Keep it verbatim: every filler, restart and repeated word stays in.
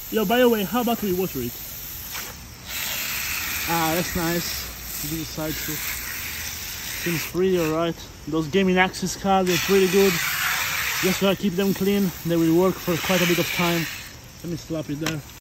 Yo, by the way, how about we water it? Ah, that's nice. Do the side too. Seems pretty alright. Those gaming access cards are pretty good. Just gotta keep them clean. They will work for quite a bit of time. Let me slap it there.